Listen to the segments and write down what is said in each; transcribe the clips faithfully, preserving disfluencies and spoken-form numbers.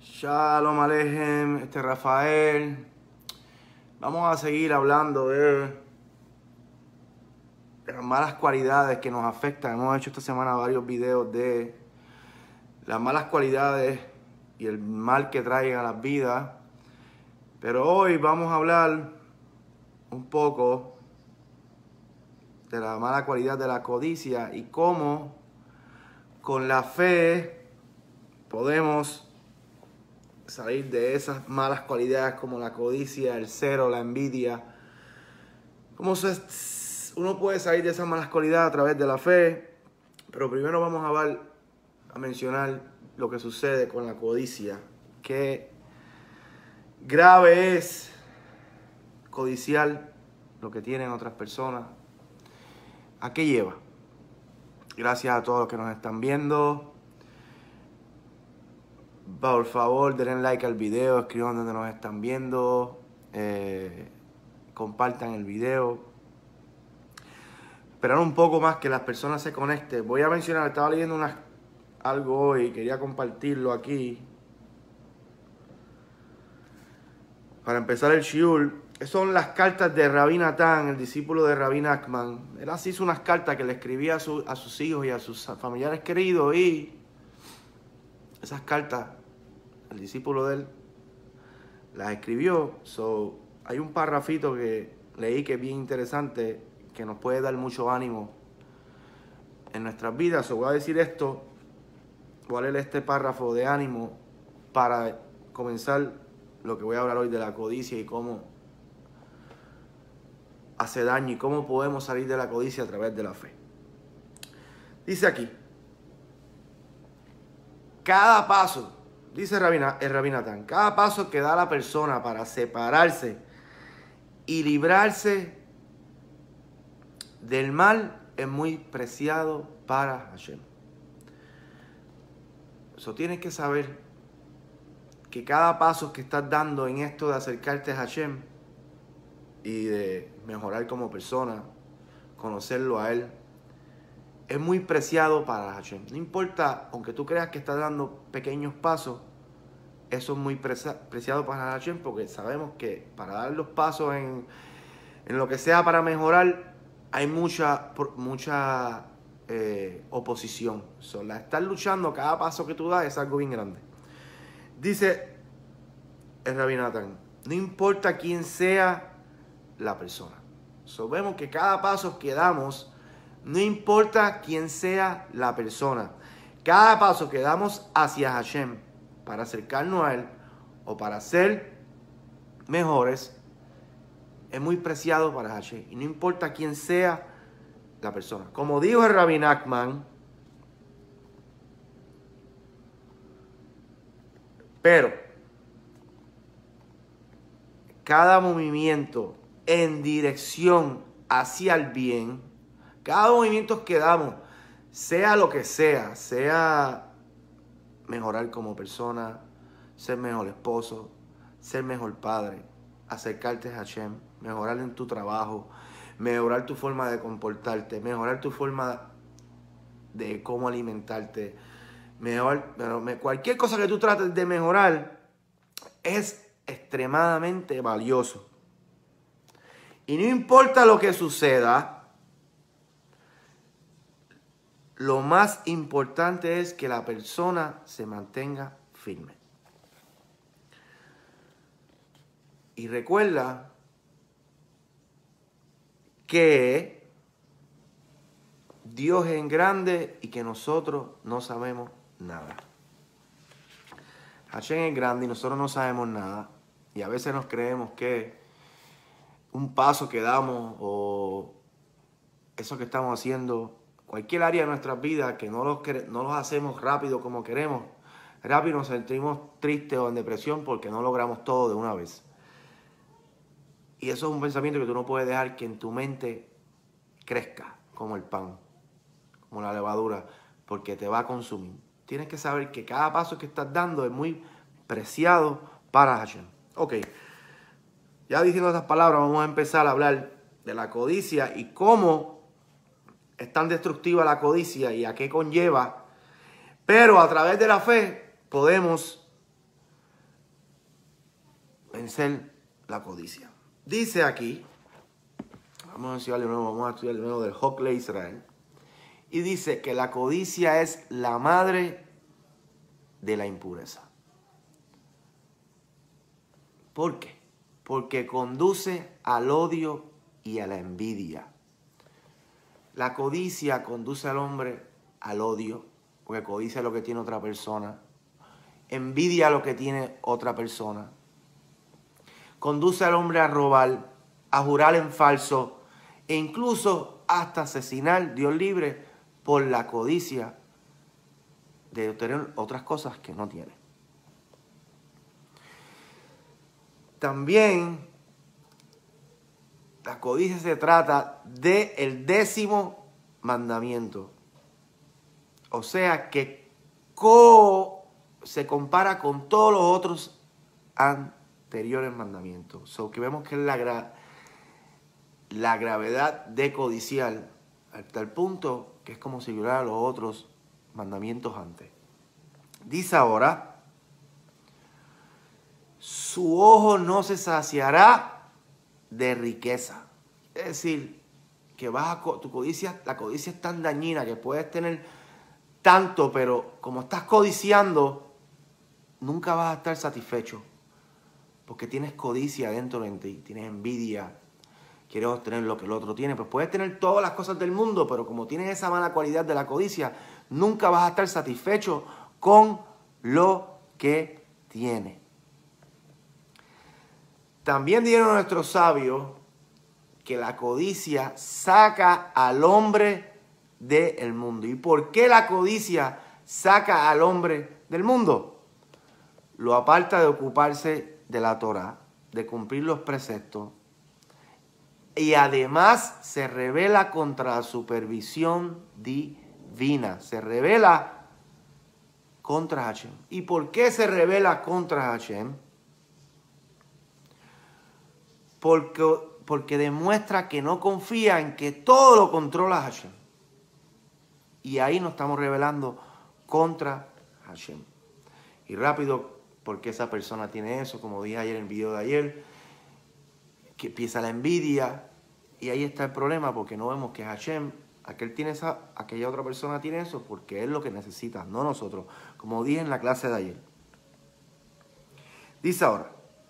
Shalom Alejem, este es Rafael. Vamos a seguir hablando de, de las malas cualidades que nos afectan. Hemos hecho esta semana varios videos de las malas cualidades y el mal que traen a las vidas. Pero hoy vamos a hablar un poco de la mala cualidad de la codicia y cómo con la fe podemos salir de esas malas cualidades como la codicia, el celo, la envidia. Cómo se, uno puede salir de esas malas cualidades a través de la fe. Pero primero vamos a, ver, a mencionar lo que sucede con la codicia. Qué grave es codiciar lo que tienen otras personas. ¿A qué lleva? Gracias a todos los que nos están viendo. Por favor, denle like al video, escriban donde nos están viendo, eh, compartan el video. Esperar un poco más que las personas se conecten. Voy a mencionar, estaba leyendo una, algo hoy, quería compartirlo aquí. Para empezar el shiur, son las cartas de Rabbi Natán, el discípulo de Rabbi Nachman. Él así hizo unas cartas que le escribía a, su, a sus hijos y a sus familiares queridos, y esas cartas, el discípulo de él las escribió. So, hay un parrafito que leí que es bien interesante, que nos puede dar mucho ánimo en nuestras vidas. So, voy a decir esto, voy a leer este párrafo de ánimo para comenzar lo que voy a hablar hoy de la codicia y cómo hace daño y cómo podemos salir de la codicia a través de la fe. Dice aquí: cada paso, dice el Rabbi Natán, cada paso que da la persona para separarse y librarse del mal es muy preciado para Hashem. Eso tienes que saber que cada paso que estás dando en esto de acercarte a Hashem y de mejorar como persona, conocerlo a Él, es muy preciado para Hashem. No importa, aunque tú creas que estás dando pequeños pasos, eso es muy preciado para Hashem, porque sabemos que para dar los pasos en, en lo que sea para mejorar, hay mucha, mucha eh, oposición. So, la estar luchando, cada paso que tú das es algo bien grande. Dice el Rabbi Natán, no importa quién sea la persona. So, vemos que cada paso que damos, no importa quién sea la persona, cada paso que damos hacia Hashem para acercarnos a Él o para ser mejores es muy preciado para Hashem. Y no importa quién sea la persona. Como dijo el Rabbi Nachman, pero cada movimiento en dirección hacia el bien, cada movimiento que damos, sea lo que sea, sea mejorar como persona, ser mejor esposo, ser mejor padre, acercarte a Hashem, mejorar en tu trabajo, mejorar tu forma de comportarte, mejorar tu forma de cómo alimentarte, mejorar, pero cualquier cosa que tú trates de mejorar es extremadamente valioso. Y no importa lo que suceda, lo más importante es que la persona se mantenga firme. Y recuerda que Dios es grande y que nosotros no sabemos nada. Hashem es grande y nosotros no sabemos nada. Y a veces nos creemos que un paso que damos o eso que estamos haciendo, cualquier área de nuestras vidas que no los, no los hacemos rápido como queremos, rápido nos sentimos tristes o en depresión porque no logramos todo de una vez. Y eso es un pensamiento que tú no puedes dejar que en tu mente crezca como el pan, como la levadura, porque te va a consumir. Tienes que saber que cada paso que estás dando es muy preciado para Hashem. Ok, ya diciendo estas palabras, vamos a empezar a hablar de la codicia y cómo es tan destructiva la codicia y a qué conlleva. Pero a través de la fe podemos vencer la codicia. Dice aquí, vamos a estudiar de nuevo, vamos a estudiar de nuevo del Hokle Israel. Y dice que la codicia es la madre de la impureza. ¿Por qué? Porque conduce al odio y a la envidia. La codicia conduce al hombre al odio, porque codicia lo que tiene otra persona. Envidia lo que tiene otra persona. Conduce al hombre a robar, a jurar en falso e incluso hasta asesinar, Dios libre, por la codicia de obtener otras cosas que no tiene. También la codicia se trata del décimo mandamiento. O sea que co se compara con todos los otros anteriores mandamientos. So que vemos que es la, gra la gravedad de codiciar hasta el punto que es como si violara los otros mandamientos antes. Dice ahora, su ojo no se saciará de riqueza. Es decir, que vas a, tu codicia, la codicia es tan dañina que puedes tener tanto, pero como estás codiciando, nunca vas a estar satisfecho. Porque tienes codicia dentro de ti, tienes envidia, quieres obtener lo que el otro tiene. Pues puedes tener todas las cosas del mundo, pero como tienes esa mala cualidad de la codicia, nunca vas a estar satisfecho con lo que tienes. También dijeron nuestros sabios que la codicia saca al hombre del mundo. ¿Y por qué la codicia saca al hombre del mundo? Lo aparta de ocuparse de la Torá, de cumplir los preceptos, y además se revela contra la supervisión divina. Se revela contra Hashem. ¿Y por qué se revela contra Hashem? Porque, porque demuestra que no confía en que todo lo controla Hashem. Y ahí nos estamos rebelando contra Hashem. Y rápido, porque esa persona tiene eso, como dije ayer en el video de ayer, que empieza la envidia, y ahí está el problema, porque no vemos que Hashem, aquel tiene esa, aquella otra persona tiene eso, porque es lo que necesita, no nosotros, como dije en la clase de ayer. Dice ahora,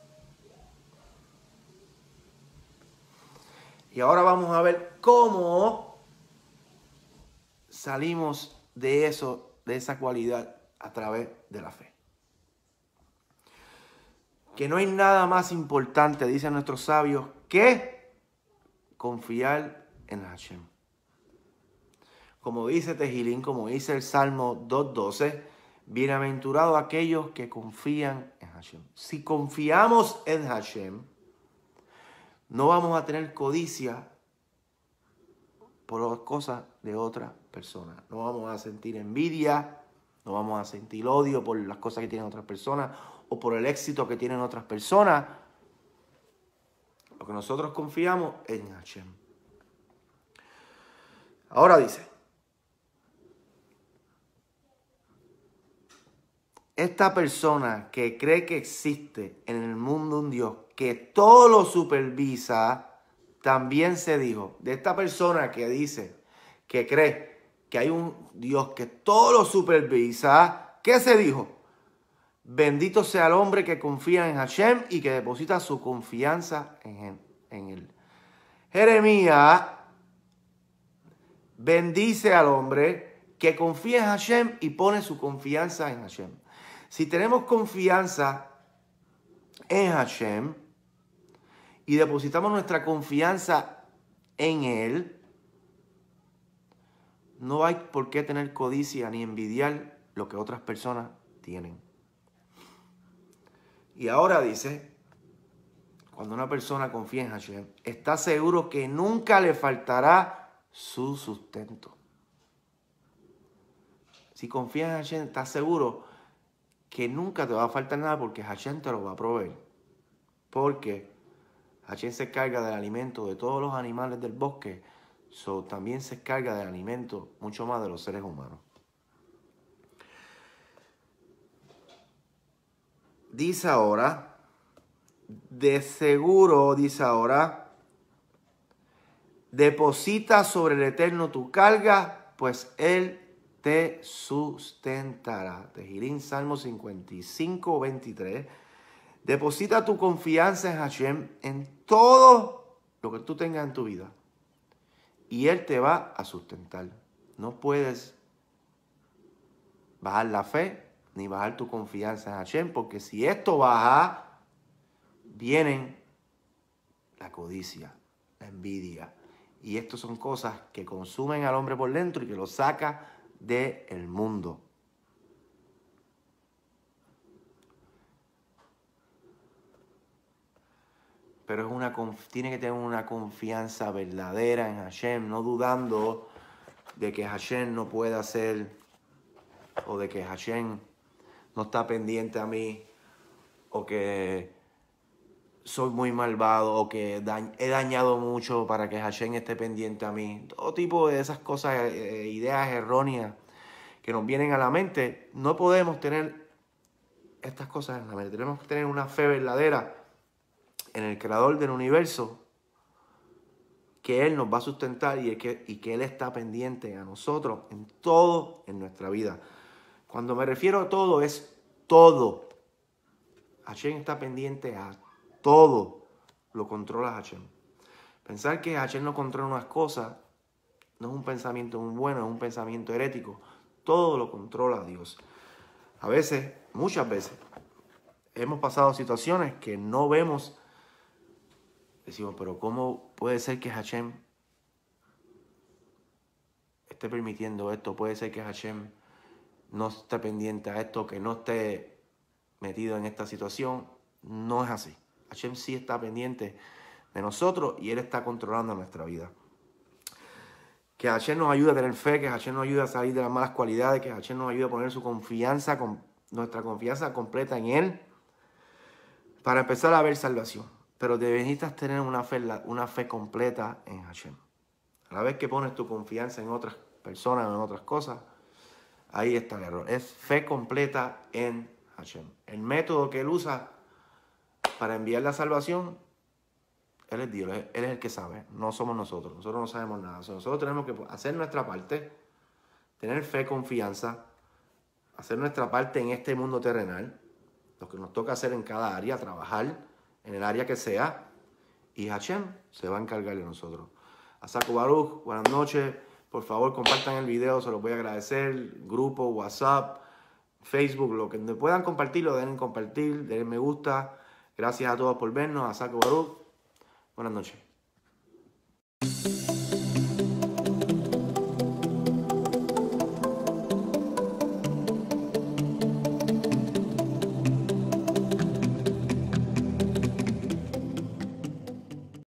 y ahora vamos a ver cómo salimos de eso, de esa cualidad a través de la fe. Que no hay nada más importante, dicen nuestros sabios, que confiar en Hashem. Como dice Tejilín, como dice el Salmo dos doce, bienaventurados aquellos que confían en Hashem. Si confiamos en Hashem, no vamos a tener codicia por las cosas de otras personas. No vamos a sentir envidia, no vamos a sentir odio por las cosas que tienen otras personas o por el éxito que tienen otras personas. Lo que nosotros confiamos es en Hashem. Ahora dice, esta persona que cree que existe en el mundo un Dios que todo lo supervisa, también se dijo, de esta persona que dice, que cree que hay un Dios que todo lo supervisa, ¿qué se dijo? Bendito sea el hombre que confía en Hashem y que deposita su confianza en, en él. Jeremías bendice al hombre que confía en Hashem y pone su confianza en Hashem. Si tenemos confianza en Hashem y depositamos nuestra confianza en Él, no hay por qué tener codicia ni envidiar lo que otras personas tienen. Y ahora dice, cuando una persona confía en Hashem, está seguro que nunca le faltará su sustento. Si confías en Hashem, estás seguro que nunca te va a faltar nada porque Hashem te lo va a proveer. Porque Hashem se encarga del alimento de todos los animales del bosque, so, también se encarga del alimento mucho más de los seres humanos. Dice ahora de seguro, dice ahora, deposita sobre el Eterno tu carga, pues Él te sustentará. Tehilín, Salmo cincuenta y cinco, veintitrés. Deposita tu confianza en Hashem en todo lo que tú tengas en tu vida. Y Él te va a sustentar. No puedes bajar la fe ni bajar tu confianza en Hashem, porque si esto baja, vienen la codicia, la envidia. Y esto son cosas que consumen al hombre por dentro y que lo saca del mundo. Pero es una, tiene que tener una confianza verdadera en Hashem, no dudando de que Hashem no pueda hacer, o de que Hashem no está pendiente a mí, o que soy muy malvado, o que da, he dañado mucho para que Hashem esté pendiente a mí. Todo tipo de esas cosas, eh, ideas erróneas que nos vienen a la mente. No podemos tener estas cosas en la mente. Tenemos que tener una fe verdadera en el Creador del universo, que Él nos va a sustentar y que, y que Él está pendiente a nosotros en todo en nuestra vida. Cuando me refiero a todo, es todo. Hashem está pendiente a todo. Lo controla Hashem. Pensar que Hashem no controla unas cosas no es un pensamiento muy bueno, es un pensamiento herético. Todo lo controla Dios. A veces, muchas veces, hemos pasado situaciones que no vemos. Decimos, pero ¿cómo puede ser que Hashem esté permitiendo esto? Puede ser que Hashem no esté pendiente a esto, que no esté metido en esta situación. No es así. Hashem sí está pendiente de nosotros y Él está controlando nuestra vida. Que Hashem nos ayude a tener fe, que Hashem nos ayude a salir de las malas cualidades, que Hashem nos ayude a poner su confianza, nuestra confianza completa en Él, para empezar a ver salvación. Pero necesitas tener una fe, una fe completa en Hashem. A la vez que pones tu confianza en otras personas, en otras cosas, ahí está el error. Es fe completa en Hashem. El método que Él usa para enviar la salvación, Él es Dios, Él es el que sabe, no somos nosotros. Nosotros no sabemos nada. Nosotros tenemos que hacer nuestra parte, tener fe, confianza, hacer nuestra parte en este mundo terrenal, lo que nos toca hacer en cada área, trabajar en el área que sea, y Hashem se va a encargar de nosotros. Asaku Baruch, buenas noches. Por favor, compartan el video, se los voy a agradecer. Grupo, WhatsApp, Facebook, lo que puedan compartirlo, den compartir, den me gusta. Gracias a todos por vernos. Asaku Baruch, buenas noches.